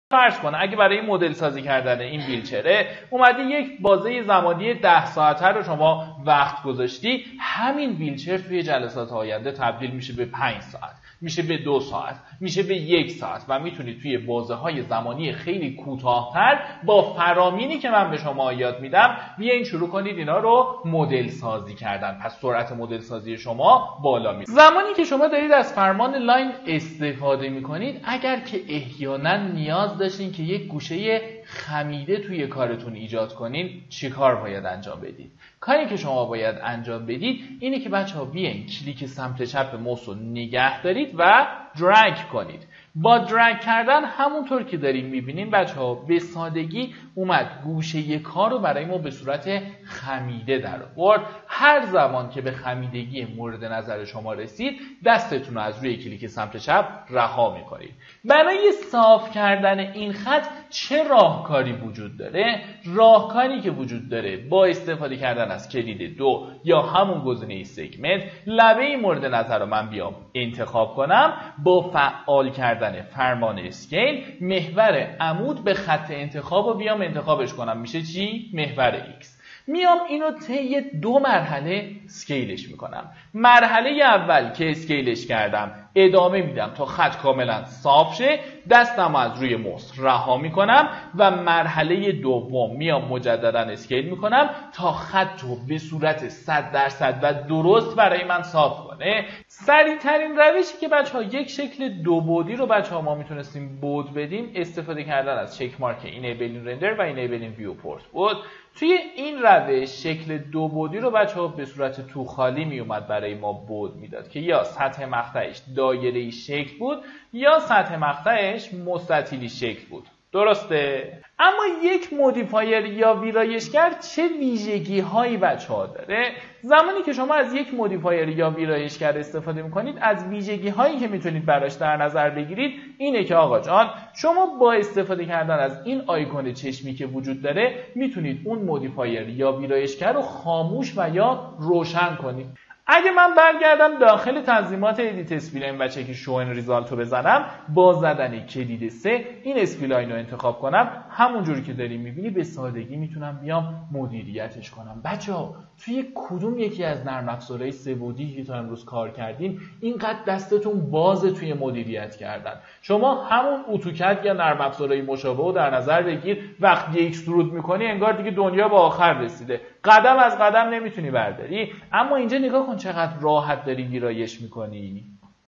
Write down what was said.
فرض کن اگه برای مدل سازی کردن این ویلچره اومدی یک بازه زمانی 10 ساعته رو شما وقت گذاشتی، همین ویلچر توی جلسات آینده تبدیل میشه به 5 ساعت، میشه به 2 ساعت، میشه به 1 ساعت و میتونید توی بازه‌های زمانی خیلی کوتاه‌تر با فرامینی که من به شما یاد میدم بیاین شروع کنید اینا رو مدل سازی کردن. پس سرعت مدل سازی شما بالا میره. زمانی که شما دارید از فرمان لاین استفاده میکنید، اگر که احیانا نیاز داشتین که یک گوشه خمیده توی کارتون ایجاد کنین، چیکار باید انجام بدید؟ کاری که شما باید انجام بدید اینه که بچه‌ها بیاین کلیک سمت چپ موس رو نگه دارید و درگ کنید. با درگ کردن همونطور که داریم میبینیم بچه‌ها به سادگی اومد گوشه کار رو برای ما به صورت خمیده در آورد. هر زمان که به خمیدگی مورد نظر شما رسید دستتون رو از روی کلیک سمت چپ رها میکنید. برای صاف کردن این خط چه راهکاری وجود داره؟ راهکاری که وجود داره با استفاده کردن از کلید 2 یا همون گزینه سگمنت، لبه مورد نظر رو من بیام انتخاب کنم، با فعال کردن فرمان اسکیل محور عمود به خط انتخاب رو بیام انتخابش کنم، میشه چی؟ محور X. میام اینو طی 2 مرحله اسکیلش میکنم. مرحله اول که اسکیلش کردم ادامه میدم تا خط کاملا صاف شه، دستم از روی موس رها میکنم و مرحله دوم میام مجددا اسکیل میکنم تا خط رو به صورت 100% و درست برای من صاف کنه. سریع ترین روشی که بچه‌ها یک شکل 2 بعدی رو بچه‌ها ما میتونستیم بود بدیم استفاده کردن از چک مارک اینیبلینگ رندر و اینیبلینگ ویوپورت بود. توی این روش شکل 2 بعدی رو بچه‌ها به صورت تو خالی می اومد برای ما بود میداد که یا سطح مقطعش دایره‌ای شکل بود یا سطح مقطعش مستطیلی شکل بود. درسته؟ اما یک مودیفایر یا ویرایشگر چه ویژگی هایی بچه‌ها داره؟ زمانی که شما از یک مودیفایر یا ویرایشگر استفاده میکنید، از ویژگی هایی که میتونید براش در نظر بگیرید اینه که آقا جان شما با استفاده کردن از این آیکون چشمی که وجود داره میتونید اون مودیفایر یا ویرایشگر رو خاموش و یا روشن کنید. اگه من برگردم داخل تنظیمات ادیت اسپلاین و چک شو ان ریزالت رو بزنم، با زدن کلید 3 این اسپلاین رو انتخاب کنم، همونجوری که داریم میبینی به سادگی میتونم بیام مدیریتش کنم. بچه‌ها توی کدوم یکی از نرم افزارهای سه‌بعدی که تا امروز کار کردین اینقدر دستتون بازه توی مدیریت کردن؟ شما همون اتوکد یا نرم افزارهای مشابه رو در نظر بگیر، وقتی اکسترود میکنی انگار دیگه دنیا به آخر رسیده، قدم از قدم نمیتونی برداری. اما اینجا نگاه کن چقدر راحت داری ویرایش میکنی.